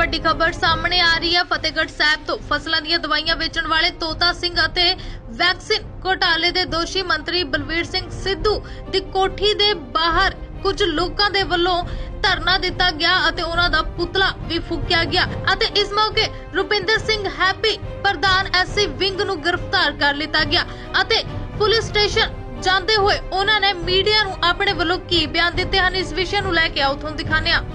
ਵੱਡੀ खबर सामने आ रही है। फतेहगढ़ साहब तो फसलों दी दवाइयां बेचण वाले तोता सिंह अते वैक्सीन घोटाले दे दोषी मंत्री बलवीर सिंह सिद्धू दी कोठी दे बाहर कुछ लोकां दे वल्लों धरना दिता गया अते उन्हां दा पुतला भी फूकिया गया अते इस मौके रुपिंदर सिंह हैप्पी प्रधान एससी विंग नूं गिरफ्तार कर लिता गया अते पुलिस स्टेशन जाते हुए उन्होंने मीडिया नूं अपने वल्लों की बयान दिते हैं। इस विषय नूं लैके आओ तुहानूं दिखाने आ।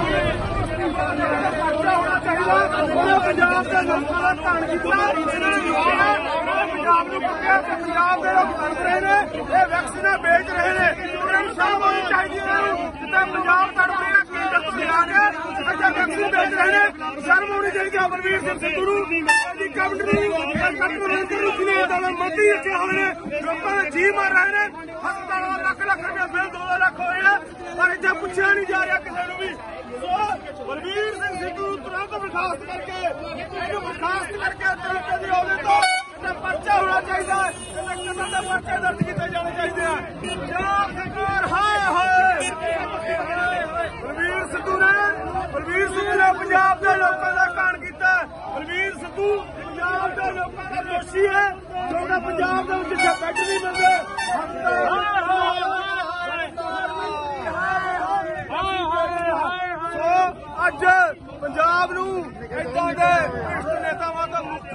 बलवीर सिंह सिद्धू जी मार रहे हैं। हस्पताल लख लख रुपया बिल 2 लाख होए पर इतना पूछा नहीं जा रहा किसी को भी। बलवीर सिंह सिद्धू तुरंत बर्खास्त करके तुरंत तो पर्चा होना चाहिए, पर्चे दर्ज किए जाने चाहिए। बलवीर सिंह ने पंजाब के लोगों का कांड किया। बलवीर सिद्धू पंजाब के लोगों का दोषी है जो पंजाब के जिथे बैठ नहीं मिलते। अज पंजाब नूं इदां दे नेतावां तो मुक्त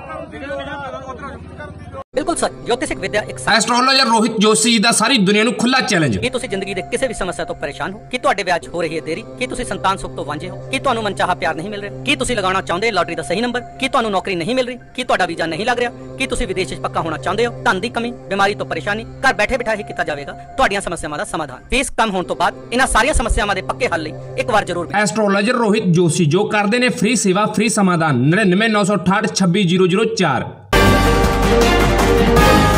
बिल्कुल सर, ज्योतिषिक विद्या एक एस्ट्रोलॉजर रोहित जोशी ਦਾ ਸਾਰੀ ਦੁਨੀਆ ਨੂੰ ਖੁੱਲਾ ਚੈਲੰਜ। ਕੀ ਤੁਸੀਂ ਜ਼ਿੰਦਗੀ ਦੇ ਕਿਸੇ ਵੀ ਸਮੱਸਿਆ ਤੋਂ ਪਰੇਸ਼ਾਨ ਹੋ? ਕੀ ਤੁਹਾਡੇ ਵਿਆਹ 'ਚ ਹੋ ਰਹੀ ਹੈ ਦੇਰੀ? ਕੀ ਤੁਸੀਂ ਸੰਤਾਨ ਸੁੱਖ ਤੋਂ ਵਾਂਝੇ ਹੋ? ਕੀ ਤੁਹਾਨੂੰ ਮਨਚਾਹਾ ਪਿਆਰ ਨਹੀਂ ਮਿਲ ਰਿਹਾ? ਕੀ ਤੁਸੀਂ ਲਗਾਉਣਾ ਚਾਹੁੰਦੇ ਲਾਟਰੀ ਦਾ ਸਹੀ ਨੰਬਰ? ਕੀ ਤੁਹਾਨੂੰ ਨੌਕਰੀ ਨਹੀਂ ਮਿਲ ਰਹੀ? ਕੀ ਤੁਹਾਡਾ ਵੀਜ਼ਾ ਨਹੀਂ ਲੱਗ ਰਿਹਾ? ਕੀ ਤੁਸੀਂ ਵਿਦੇਸ਼ 'ਚ ਪੱਕਾ ਹੋਣਾ ਚਾਹੁੰਦੇ ਹੋ? ਧਨ ਦੀ ਕਮੀ, ਬਿਮਾਰੀ ਤੋਂ ਪਰੇਸ਼ਾਨੀ, ਘਰ ਬੈਠੇ ਬਿਠਾਏ ਹੀ ਕੀਤਾ ਜਾਵੇਗਾ ਤੁਹਾਡੀਆਂ ਸਮੱਸਿਆਵਾਂ ਦਾ ਸਮਾਧਾਨ। ਫੀਸ ਕਮ ਹੋਣ ਤੋਂ ਬਾਅਦ ਇਹਨਾਂ ਸਾਰੀਆਂ ਸਮੱਸਿਆਵਾਂ ਦੇ ਪੱਕੇ ਹੱਲ ਲਈ ਇੱਕ ਵਾਰ ਜ਼ਰੂਰ ਐਸਟ੍ਰੋਲॉजर रोहित जोशी जो करते ने फ्री सेवा फ्री समाधान 99 968 26 004।